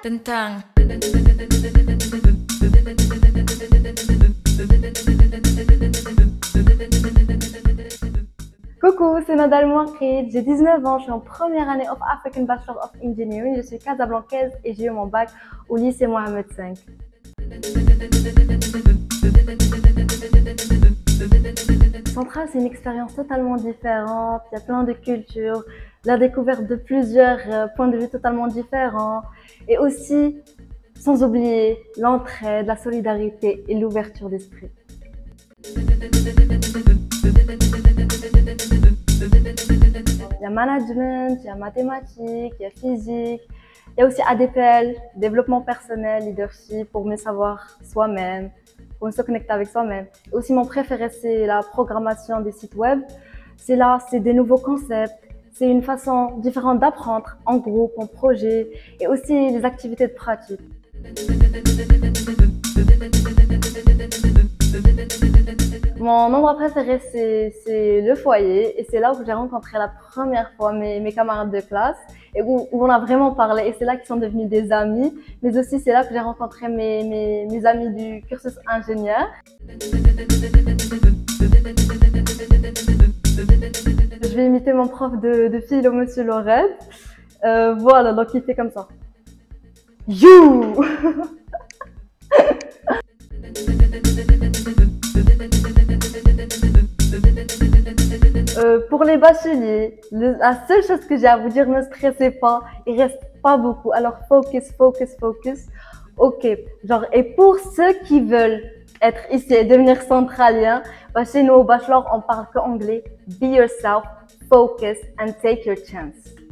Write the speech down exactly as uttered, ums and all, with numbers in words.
tentang Coucou, c'est Nadal Mouakrid, j'ai dix-neuf ans, je suis en première année of African Bachelor of Engineering, je suis casablancaise et j'ai eu mon bac au lycée Mohamed cinq. Centrale, c'est une expérience totalement différente, il y a plein de cultures, la découverte de plusieurs euh, points de vue totalement différents et aussi, sans oublier, l'entraide, la solidarité et l'ouverture d'esprit. Il y a management, il y a mathématiques, il y a physique, il y a aussi A D P L, développement personnel, leadership, pour mieux savoir soi-même, pour mieux se connecter avec soi-même. Et aussi mon préféré, c'est la programmation des sites web. C'est là, c'est des nouveaux concepts, c'est une façon différente d'apprendre en groupe, en projet, et aussi les activités de pratique. Mon endroit préféré, c'est le foyer et c'est là où j'ai rencontré la première fois mes, mes camarades de classe et où, où on a vraiment parlé et c'est là qu'ils sont devenus des amis, mais aussi c'est là que j'ai rencontré mes, mes, mes amis du cursus ingénieur. Je vais imiter mon prof de, de philo, Monsieur Lored. Euh, voilà, donc il fait comme ça. You! Euh, pour les bacheliers, le, la seule chose que j'ai à vous dire, ne stressez pas, il reste pas beaucoup. Alors focus, focus, focus. Ok, genre et pour ceux qui veulent être ici et devenir centraliens, bah, chez nous au bachelor on parle que anglais. Be yourself, focus and take your chance.